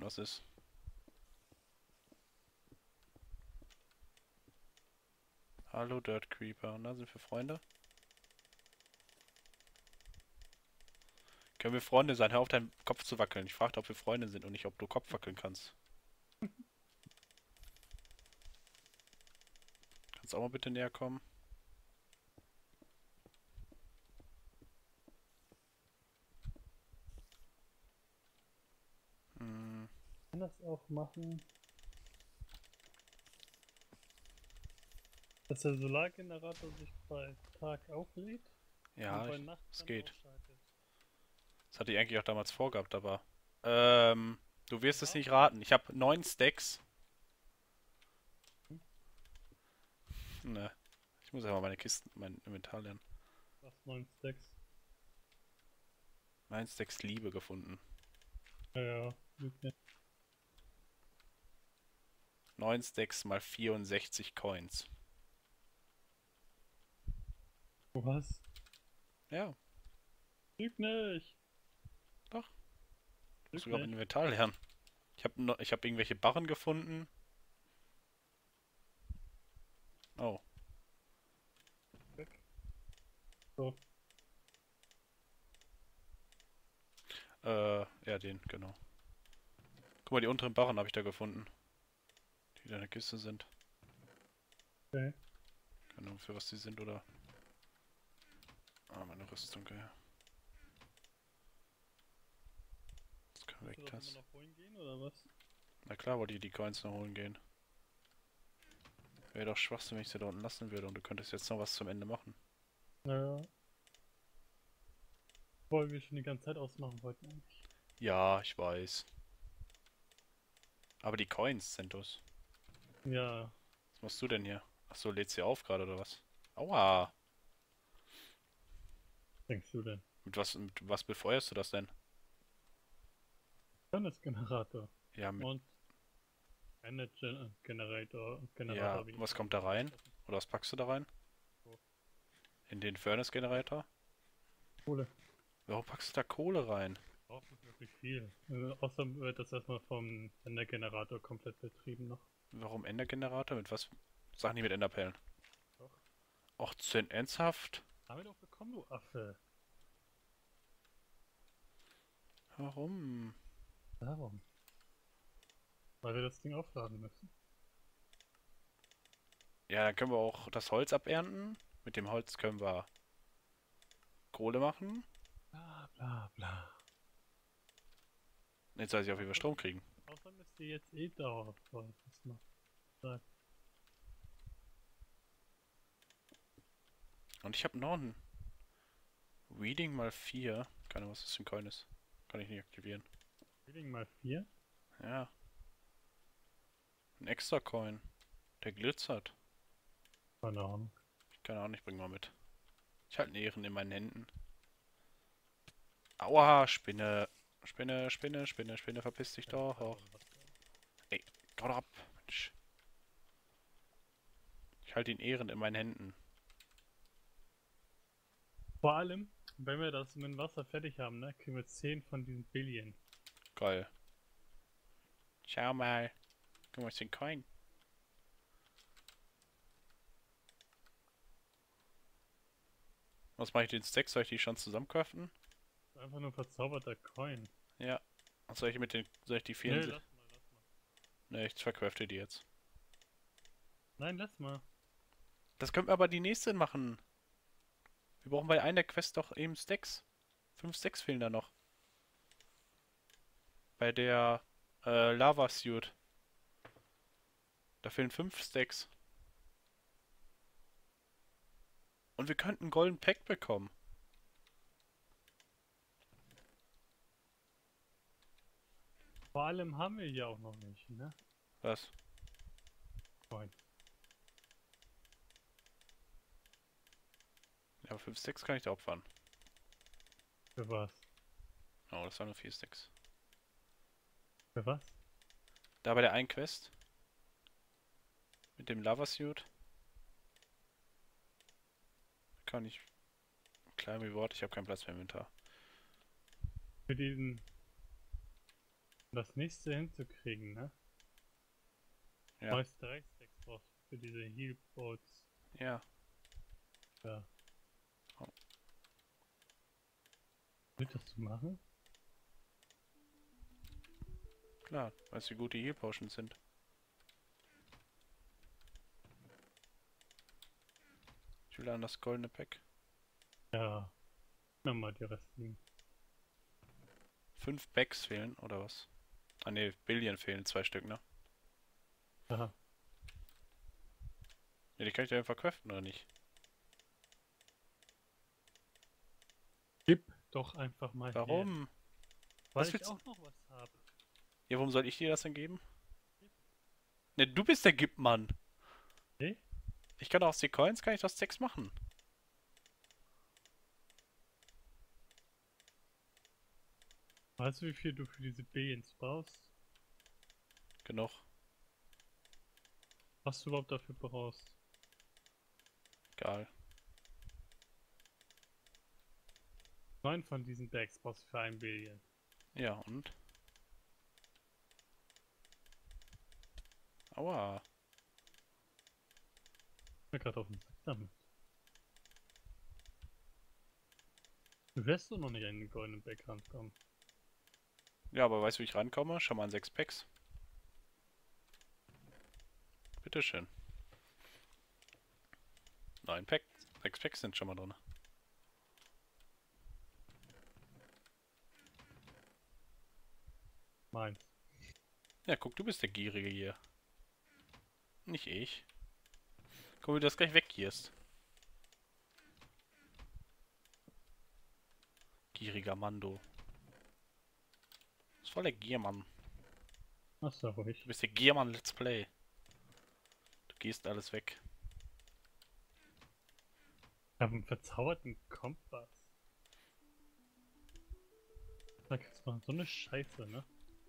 was ist. Hallo Dirt Creeper. Und da sind wir Freunde. Können wir Freunde sein? Hör auf, deinen Kopf zu wackeln. Ich fragte, ob wir Freunde sind und nicht, ob du Kopf wackeln kannst. Kannst du auch mal bitte näher kommen? Hm, Kann das auch machen, dass der Solargenerator sich bei Tag auflädt und ja, bei Nacht es dann geht. ausschaltet. Das hatte ich eigentlich auch damals vorgehabt, aber... du wirst es nicht Warum? raten. Ich habe 9 Stacks. Ne, ich muss einfach meine Kisten, mein Inventar lernen. Was 9 Stacks? 9 Stacks Liebe gefunden. Ja, ja, okay. 9 Stacks mal 64 Coins. Was? Ja, Lüg nicht! doch. Muss Lüg sogar mein nicht. Inventar lernen. Ich hab irgendwelche Barren gefunden. Oh, Weg. So, ja, den, genau. Guck mal, die unteren Barren habe ich da gefunden. Die da in der Kiste sind. okay. Keine Ahnung, für was die sind oder... Ah, meine Rüstung, ey. Das kann Willst weg, du das immer das. noch holen gehen oder was? Na klar, wollte ich die Coins noch holen gehen. Wäre doch Schwachsinn, wenn ich sie da unten lassen würde und du könntest jetzt noch was zum Ende machen. Naja. Wollen wir schon die ganze Zeit ausmachen wollten eigentlich. Ja, ich weiß. Aber die Coins, Sentos. Ja, Was machst du denn hier? Achso, lädst du auf gerade oder was? Aua! denkst du denn? Mit was befeuerst du das denn? Furnace-Generator Ja, und Energy-Generator. ja, Generator, wie die was Farbe kommt da nicht rein? aussprechen. Oder was packst du da rein? So, In den Furnace Generator? Kohle. Warum packst du da Kohle rein? Braucht nicht wirklich viel. Außerdem wird das erstmal vom Ender-Generator komplett betrieben noch. Warum Ender-Generator? Mit was? Sag nicht mit Enderperlen. Doch. Och, Zen, ernsthaft? Haben wir doch bekommen, du Affe. Warum? Warum? Weil wir das Ding aufladen müssen. Ja, dann können wir auch das Holz abernten. Mit dem Holz können wir Kohle machen. Bla bla bla. Jetzt weiß ich auch, wie wir Strom kriegen. Außerdem ist die jetzt eh dauervoll. Was man sagt. Und ich habe noch ein Reading mal 4. Keine Ahnung, was das für ein Coin ist. Kann ich nicht aktivieren. Reading mal 4. Ja, ein extra Coin. Der glitzert. Keine Ahnung. Keine Ahnung, ich bring mal mit. Ich halte Ehren in meinen Händen. Aua, Spinne. Spinne, Spinne, Spinne, Spinne, verpiss dich doch. Ey, hau doch ab. Mensch. Ich halte ihn Ehren in meinen Händen. Vor allem, wenn wir das mit dem Wasser fertig haben, ne, kriegen wir 10 von diesen Billion. Geil. Schau mal. Guck mal, ist den Coin. Was mache ich den Stacks? Soll ich die schon zusammencraften? Einfach nur verzauberter Coin. Ja. Was soll ich mit den. Soll ich die Nee, vielen. lass mal, lass mal. Ne, ich vercrafte die jetzt. Nein, lass mal. Das können wir aber die nächste machen. Wir brauchen bei einer Quest doch eben Stacks. 5 Stacks fehlen da noch. Bei der Lava Suit. Da fehlen 5 Stacks. Und wir könnten einen Golden Pack bekommen. Vor allem haben wir hier auch noch nicht, ne? Was? Coin. Ja, aber 5 Stacks kann ich da opfern. Für was? Oh, das waren nur 4 Stacks. Für was? Da bei der einen Quest. Mit dem Lava Suit. Kann ich. Klein Reward, ich habe keinen Platz mehr im Inventar. Für diesen das nächste hinzukriegen, ne? Ja. Neues Dreieckstext brauchst du für diese Healboats. Ja. Ja. Oh. Wird das zu machen? Klar, weißt du, wie gut die Heal Potions sind. Ich will an das goldene Pack. Ja. Nimm mal die restlichen. 5 Bags fehlen, oder was? Ah ne, Billion fehlen 2 Stück, ne? Aha. Ne, die kann ich dir einfach craften, oder nicht? Gib doch einfach mal her. Warum? Weil Was ich willst auch noch was habe. Ja, warum soll ich dir das denn geben? Ne, du bist der Gipmann. Nee? Ich kann aus den Coins, kann ich das Stacks machen. Weißt du, wie viel du für diese Billions brauchst? Genug. Was du überhaupt dafür brauchst? Egal. 9 von diesen Bags brauchst du für 1 Billion. Ja, und? Aua. Ich bin gerade auf den Sack damit. Du wirst doch noch nicht an den goldenen Bag rankommen. Ja, aber weißt du, wie ich rankomme? Schau mal an 6 Packs. Bitteschön. 9 Packs. 6 Packs sind schon mal drin. Meins. Ja, guck, du bist der Gierige hier. Nicht ich. Guck, wie du das gleich weggierst. Gieriger Mando. Das ist voll der Giermann. Ach so, ruhig. Du bist der Giermann Let's Play. Du gehst alles weg. Ich habe einen verzauberten Kompass. Sag jetzt mal, so eine Scheiße, ne?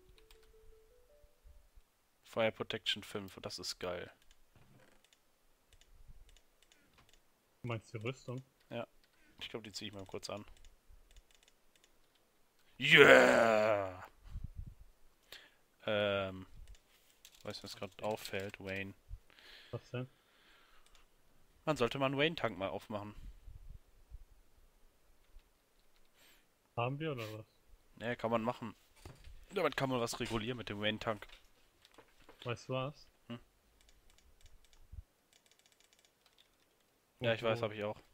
Fire Protection 5, und das ist geil. Du meinst die Rüstung? Ja. Ich glaube, die ziehe ich mal kurz an. Yeah! Weißt du, was gerade auffällt? Wayne. Was denn? Man sollte mal einen Wayne-Tank mal aufmachen. Haben wir oder was? Ja, kann man machen. Damit kann man was regulieren mit dem Wayne-Tank. Weißt du was? Hm? Ja, ich weiß, habe ich auch.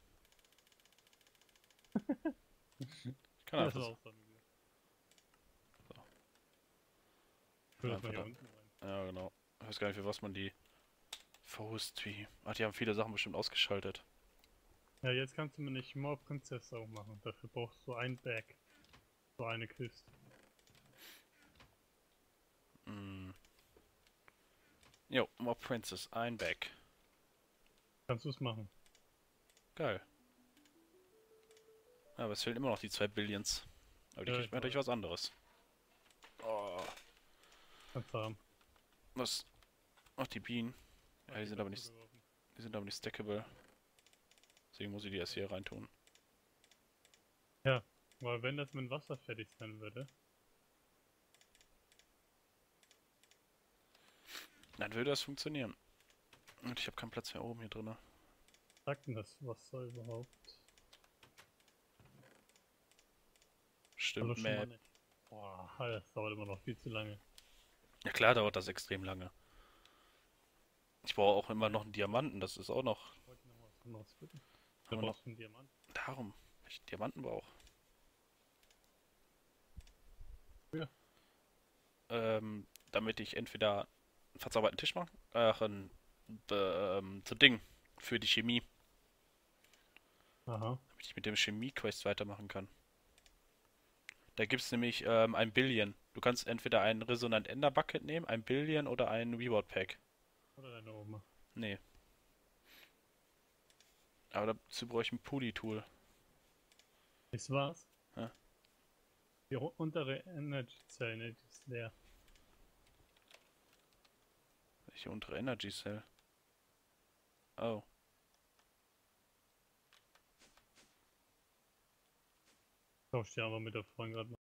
Ich kann Das ist einfach so. auch von mir. So. Ich will das Einfach mal hier da. unten rein. Ja, genau. Ich weiß gar nicht, für was man die Forestry. Ach, die haben viele Sachen bestimmt ausgeschaltet. Ja, jetzt kannst du mir nicht Mob Princess auch machen. Dafür brauchst du ein Bag. So eine Kiste. Mm. Jo, Mob Princess, ein Bag. Kannst du es machen? Geil. Ja, aber es fehlen immer noch die 2 Billions. Aber die Ja, kriegt man durch was anderes. Oh, Kannst du haben. was? Ach, die Bienen. Ja, die sind aber nicht stackable. Deswegen muss ich die erst hier reintun. Ja, weil wenn das mit Wasser fertig sein würde. Dann würde das funktionieren. Und ich habe keinen Platz mehr oben hier drin. Sagt denn das Wasser überhaupt? Stimmt, Hallo, schon mal Map. nicht. Boah, das dauert immer noch viel zu lange. Ja klar dauert das extrem lange. Ich brauche auch immer noch einen Diamanten, das ist auch noch. Ich wollte noch was anderes bitten. Da Haben wir brauchst du einen Diamant. Darum, weil ich Diamanten brauche. Ja. Damit ich entweder einen verzauberten Tisch mache, so Ding für die Chemie, Aha. damit ich mit dem Chemie-Quest weitermachen kann. Da gibt es nämlich ein Billion. Du kannst entweder ein Resonant Ender Bucket nehmen, ein Billion oder ein Reward Pack. Oder deine Oma. Nee. Aber dazu brauche ich ein Puli-Tool. Ist was? Ja. Die untere Energy Zelle, die ist leer. Welche untere Energy Cell? Oh. Tausch die aber mit der Freundin gerade